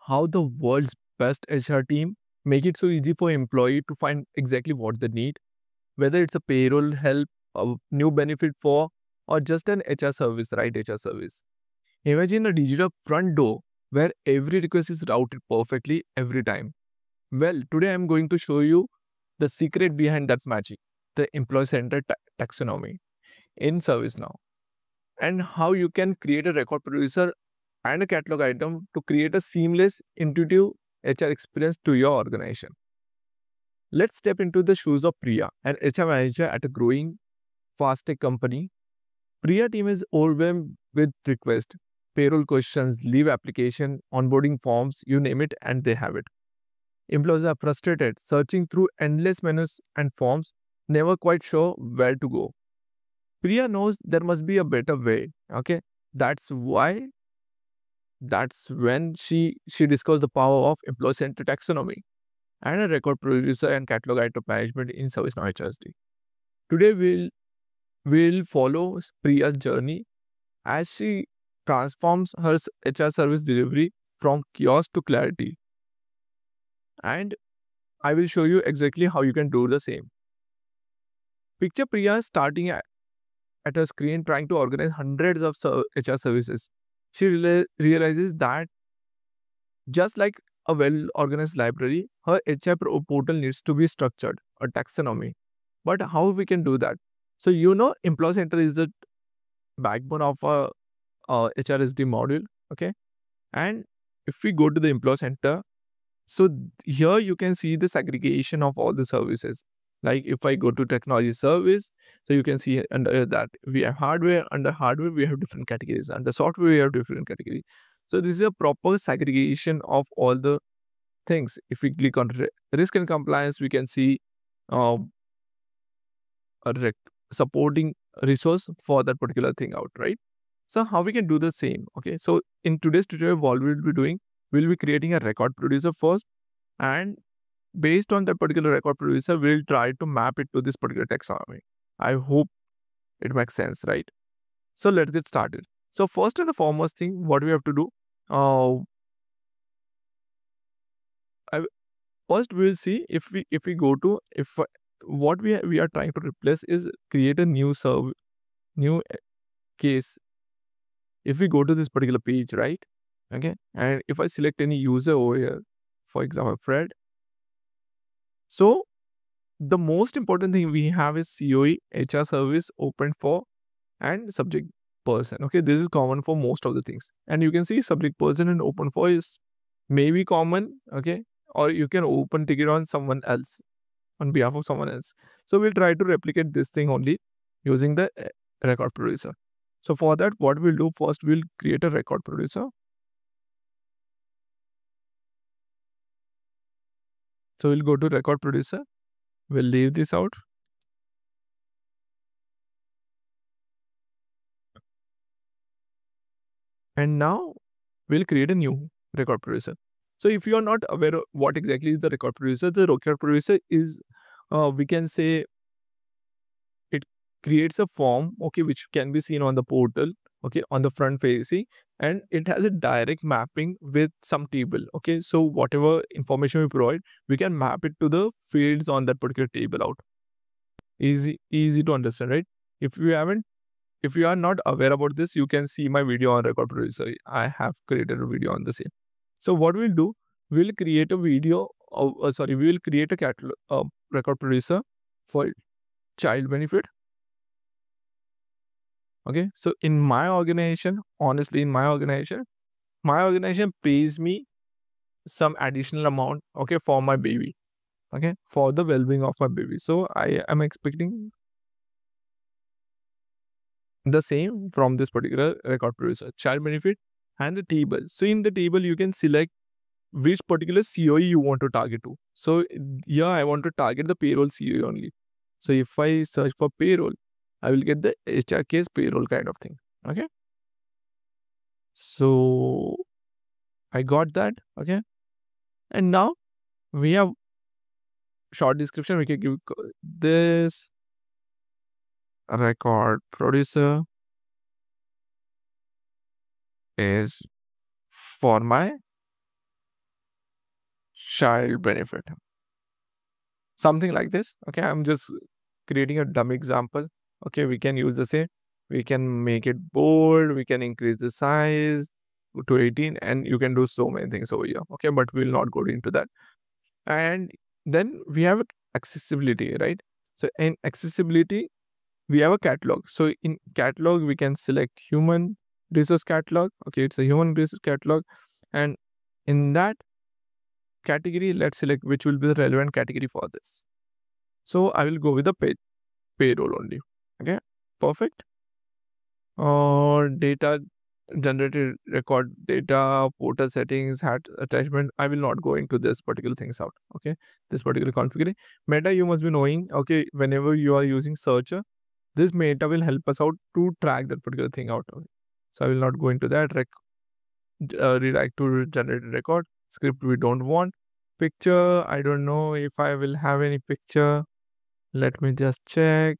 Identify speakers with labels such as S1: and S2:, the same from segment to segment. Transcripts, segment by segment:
S1: how the world's best HR team make it so easy for employee to find exactly what they need, whether it's a payroll help, a new benefit for, or just an HR service, right? HR service. Imagine a digital front door where every request is routed perfectly every time. Well, today I'm going to show you the secret behind that magic, the employee-centered taxonomy in ServiceNow, and how you can create a record producer and a catalog item to create a seamless, intuitive HR experience to your organization. Let's step into the shoes of Priya, an HR manager at a growing fast tech company. Priya team is overwhelmed with requests, payroll questions, leave application, onboarding forms, you name it, and they have it. Employees are frustrated, searching through endless menus and forms, never quite sure where to go. Priya knows there must be a better way. Okay, that's when she discovers the power of employee-centered taxonomy and a record producer and catalog item management in ServiceNow HRSD. Today we'll follow Priya's journey as she transforms her HR service delivery from chaos to clarity. And I will show you exactly how you can do the same. Picture Priya starting at her screen trying to organize hundreds of HR services. She realizes that just like a well-organized library, her HR portal needs to be structured, a taxonomy. But how we can do that? So Employee Center is the backbone of a HRSD module, okay? And if we go to the Employee Center, so here you can see the segregation of all the services. Like if I go to technology service, so you can see under that we have hardware. Under hardware, we have different categories. Under software, we have different categories. So this is a proper segregation of all the things. If we click on risk and compliance, we can see a supporting resource for that particular thing out, right? So how we can do the same? Okay, so in today's tutorial, what we'll be doing, we'll be creating a record producer first, and based on that particular record producer, we'll try to map it to this particular taxonomy. I hope it makes sense, right? So let's get started. So first and the foremost thing, what we have to do, first we'll see if we go to what we are trying to replace is create a new case. If we go to this particular page, right? Okay, and if I select any user over here, for example, Fred. So the most important thing we have is COE, HR service, open for, and subject person. Okay, this is common for most of the things. And you can see subject person and open for is maybe common, okay? Or you can open ticket on someone else, on behalf of someone else. So we'll try to replicate this thing only using the record producer. So for that, what we'll do first, we'll create a record producer. So we'll go to record producer. We'll leave this out. And now we'll create a new record producer. So if you are not aware of what exactly is the record producer is, we can say it creates a form, okay, which can be seen on the portal, okay, on the front facing, and it has a direct mapping with some table, okay. So whatever information we provide, we can map it to the fields on that particular table out. Easy to understand, right? If you are not aware about this, you can see my video on record producer. I have created a video on the same. So what we'll do, we'll create a video, we will create a catalog record producer for child benefit. Okay, so in my organization, honestly, my organization pays me some additional amount, okay, for my baby, okay, for the well-being of my baby. So I am expecting the same from this particular record producer, child benefit, and the table. So in the table, you can select which particular COE you want to target to. So here I want to target the payroll COE only. So if I search for payroll, I will get the HR case payroll kind of thing. Okay. So I got that. Okay. And now we have short description. We can give this record producer is for my child benefit. Something like this. Okay, I'm just creating a dumb example. Okay, we can use the same. We can make it bold. We can increase the size to 18, and you can do so many things over here. Okay, but we'll not go into that. And then we have accessibility, right? So in accessibility, we have a catalog. So in catalog, we can select human resource catalog. Okay, it's a human resource catalog, and in that category, let's select which will be the relevant category for this. So I will go with the payroll only. Okay, perfect. Or data generated record data, portal settings, hat attachment. I will not go into this particular things out. Okay, this particular configuration. Meta, you must be knowing. Okay, whenever you are using searcher, this meta will help us out to track that particular thing out. Okay. So I will not go into that. Redirect to generated record. Script we don't want. Picture, I don't know if I will have any picture. Let me just check.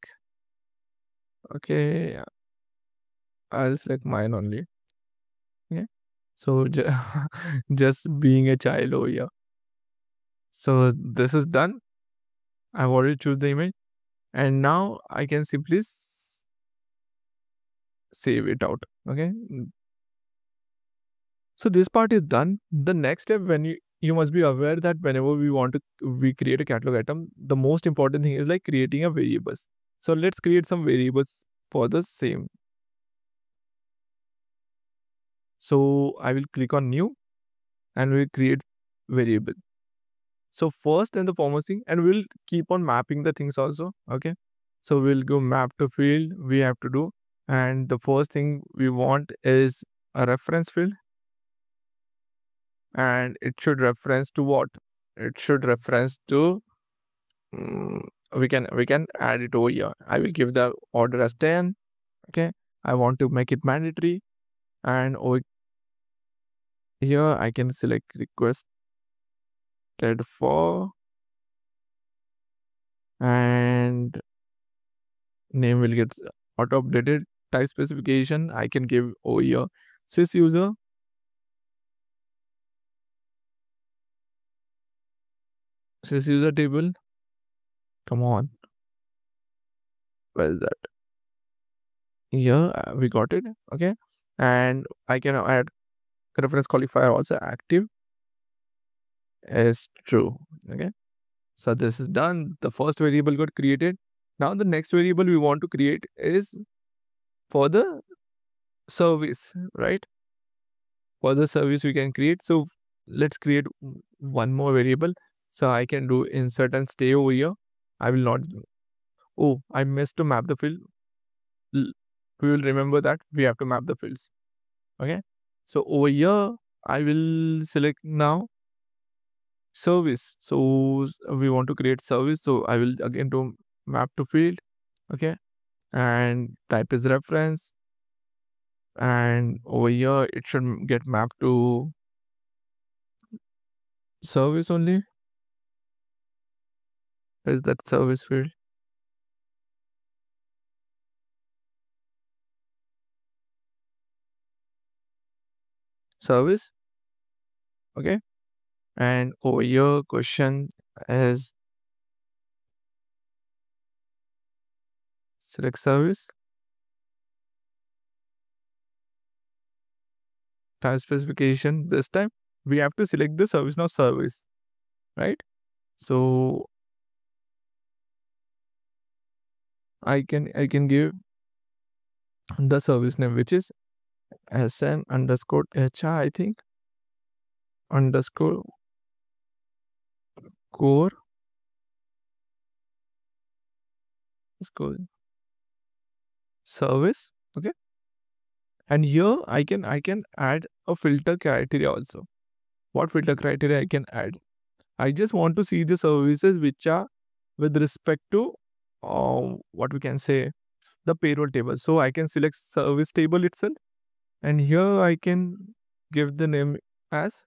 S1: Okay, I'll select mine only. Okay. So just being a child over here. So this is done. I've already choose the image, and now I can simply save it out. Okay. So this part is done. The next step, when you must be aware that whenever we create a catalog item, the most important thing is like creating a variables. So let's create some variables for the same. So I will click on new and we'll create variable. So first and the foremost thing, and we'll keep on mapping the things also. Okay. So we'll go map to field we have to do. And the first thing we want is a reference field. And it should reference to what? It should reference to we can add it over here. I will give the order as 10. Okay. I want to make it mandatory. And over here I can select requested for, and name will get auto updated. Type specification I can give over here sys user. Sys user table. Come on. Where is that? Here we got it. Okay. And I can add reference qualifier also active is true. Okay. So this is done. The first variable got created. Now the next variable we want to create is for the service, right? For the service we can create. So let's create one more variable. So I can do insert and stay over here. I will not. Oh, I missed to map the field. We will remember that we have to map the fields. Okay. So over here, I will select now service. So we want to create service. So I will again do map to field. Okay. And type is reference. And over here, it should get mapped to service only. Where is that service field? Service. Okay. And over here, question is select service. Type specification. This time we have to select the ServiceNow service, right? So I can give the service name, which is sn underscore hr, I think, underscore core underscore service. Okay. And here I can add a filter criteria also. What filter criteria I can add? I just want to see the services which are with respect to what we can say the payroll table. So I can select service table itself, and here I can give the name as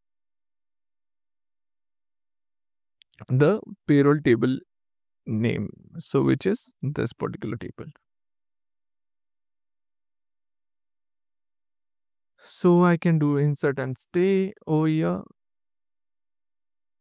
S1: the payroll table name. So which is this particular table. So I can do insert and stay over here.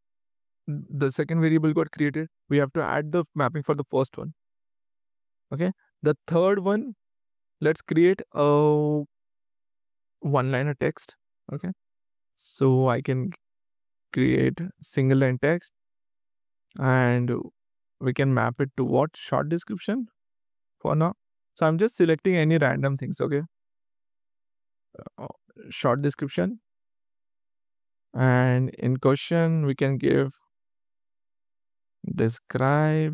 S1: the second variable got created. We have to add the mapping for the first one. Okay. The third one, let's create a one-liner text. Okay. So I can create single line text and we can map it to what? Short description for now. So I'm just selecting any random things. Okay. Uh, Short description. And in question, we can give describe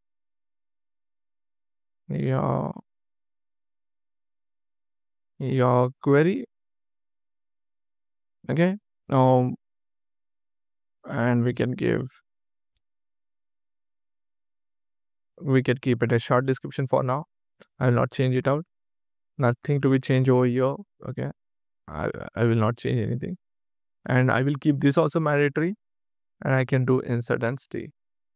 S1: your query. Okay. And we can keep it a short description for now. I will not change it out. Nothing to be changed over here. Okay. I will not change anything. And I will keep this also mandatory. And I can do insert and stay.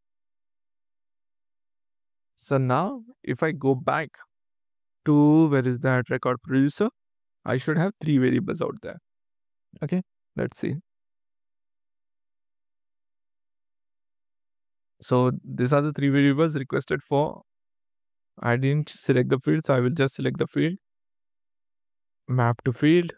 S1: So now if I go back to where is that record producer, I should have 3 variables out there. Okay. Let's see. So these are the 3 variables requested for. I didn't select the field, so I will just select the field. Map to field.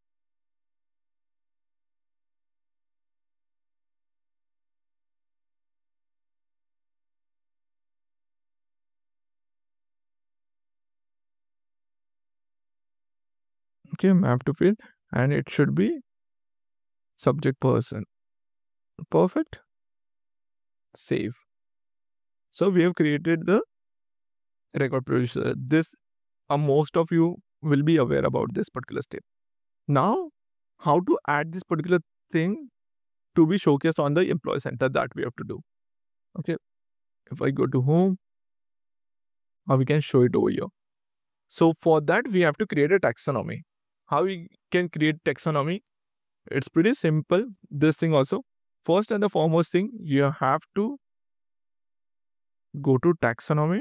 S1: Okay, map to field, and it should be subject person. Perfect. Save. So we have created the record producer. This, most of you will be aware about this particular step. Now, how to add this particular thing to be showcased on the employee center, that we have to do. Okay. If I go to home, we can show it over here. So for that, we have to create a taxonomy. How we can create taxonomy? It's pretty simple. This thing also. First and the foremost thing, you have to go to taxonomy.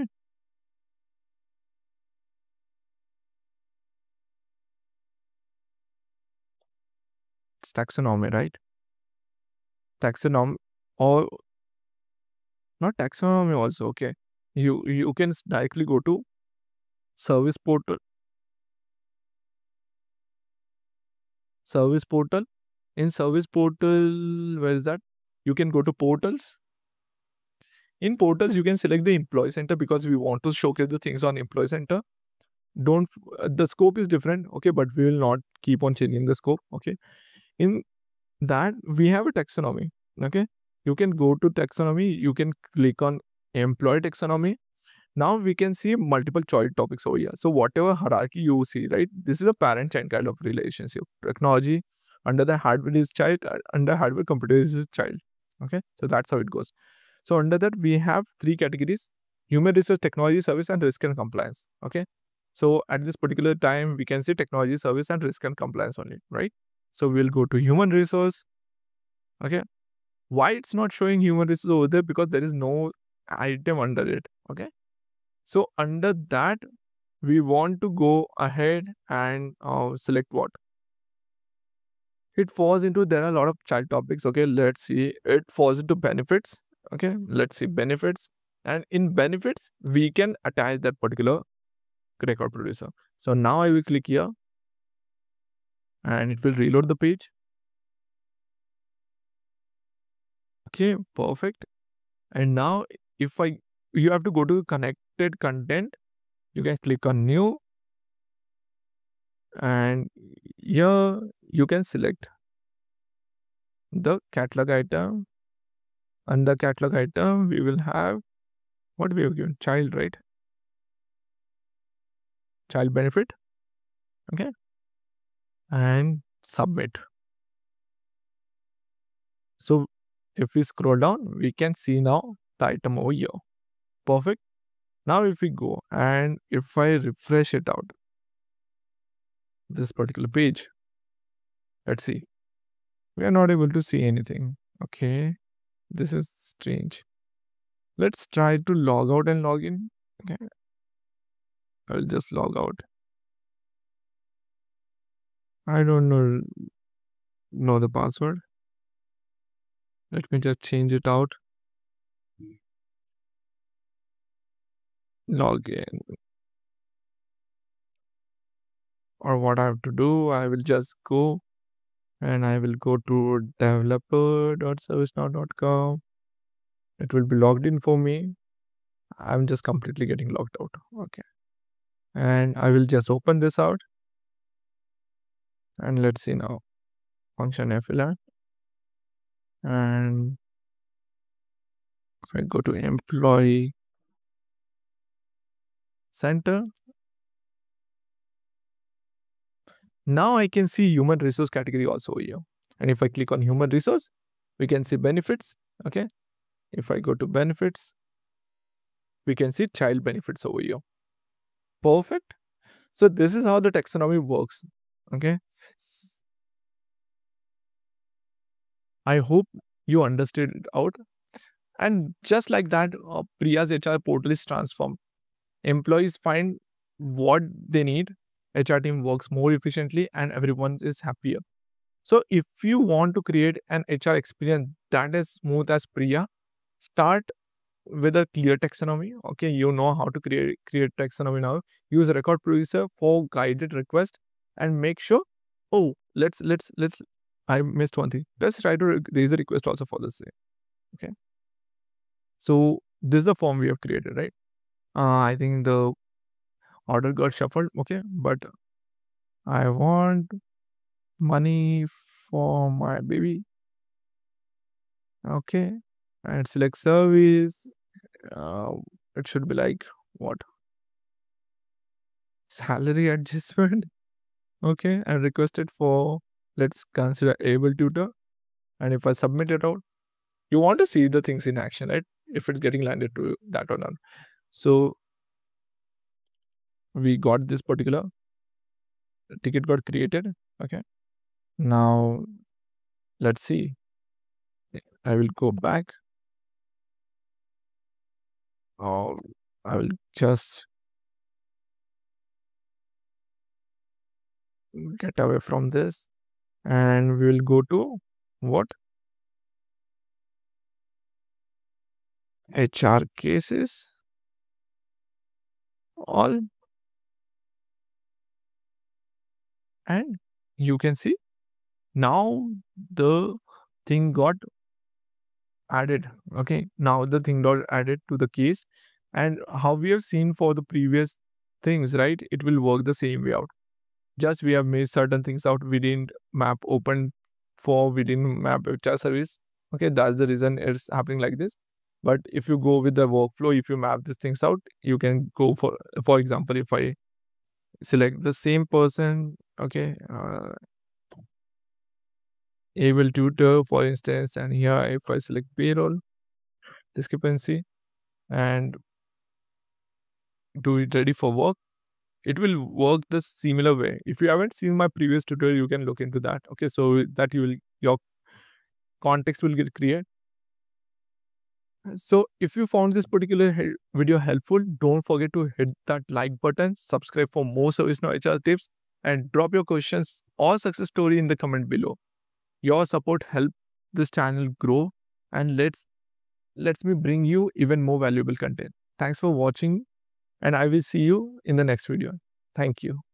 S1: It's taxonomy, right? Taxonomy, or not taxonomy also. Okay. You can directly go to service portal. Service portal. In service portal, where is that? You can go to portals. In portals, you can select the employee center because we want to showcase the things on employee center. Don't the scope is different, okay, but we will not keep on changing the scope. Okay. In that, we have a taxonomy. Okay. You can go to taxonomy. You can click on employee taxonomy. Now we can see multiple choice topics over here. So whatever hierarchy you see, right, this is a parent-child kind of relationship. Technology under the hardware is child, under hardware computer is child. Okay. So that's how it goes. So under that, we have 3 categories: human resource, technology, service, and risk and compliance. Okay. So at this particular time, we can see technology, service, and risk and compliance only, right? So we'll go to human resource. Okay. Why it's not showing human resource over there? Because there is no item under it. Okay. So under that, we want to go ahead and select what? It falls into, there are a lot of child topics. Okay. Let's see. It falls into benefits. Okay. Let's see benefits. And in benefits, we can attach that particular record producer. So now I will click here and it will reload the page. Okay, perfect. And now if you have to go to connected content, you can click on new and here you can select the catalog item. Under catalog item, we will have what we have given, child, right? Child benefit. Okay. And submit. So if we scroll down, we can see now the item over here. Perfect. Now if we go and if I refresh it out, this particular page, let's see. We are not able to see anything. Okay. This is strange. Let's try to log out and log in. Okay. I'll just log out. I don't know the password. Let me just change it out. Log in. Or what I have to do, I will just go and I will go to developer.servicenow.com. It will be logged in for me. I'm just completely getting logged out. Okay. And I will just open this out. And let's see now. Function affiliate. And if I go to employee center, now I can see human resource category also here. And if I click on human resource, we can see benefits. Okay. If I go to benefits, we can see child benefits over here. Perfect. So this is how the taxonomy works. Okay. I hope you understood it out. And just like that, Priya's HR portal is transformed. Employees find what they need, HR team works more efficiently, and everyone is happier. So if you want to create an HR experience that is smooth as Priya, start with a clear taxonomy. Okay, you know how to create taxonomy now. Use record producer for guided request and make sure. Oh, let's. I missed one thing. Let's try to raise a request also for this. Okay. So this is the form we have created, right? I think the order got shuffled. Okay, but I want money for my baby. Okay, and select service. Uh, it should be like what? Salary adjustment. Okay, and requested for, let's consider able tutor. And if I submit it out, you want to see the things in action, right? If it's getting landed to that or not. So we got this particular ticket got created. Okay, now let's see. I will go back. Or I will just get away from this and we will go to what? HR cases. All. And you can see now the thing got added. Okay, now the thing got added to the case, and how we have seen for the previous things, right? It will work the same way out. Just we have made certain things out. We didn't map open for, we didn't map HR service. Okay, that's the reason it's happening like this. But if you go with the workflow, if you map these things out, you can go for example, if I select the same person, okay, able tutor, for instance, and here if I select payroll discrepancy and do it ready for work, it will work the similar way. If you haven't seen my previous tutorial, you can look into that. Okay, so that your context will get created. So if you found this particular video helpful, don't forget to hit that like button, subscribe for more ServiceNow HR tips, and drop your questions or success story in the comment below. Your support helps this channel grow, and let's me bring you even more valuable content. Thanks for watching, and I will see you in the next video. Thank you.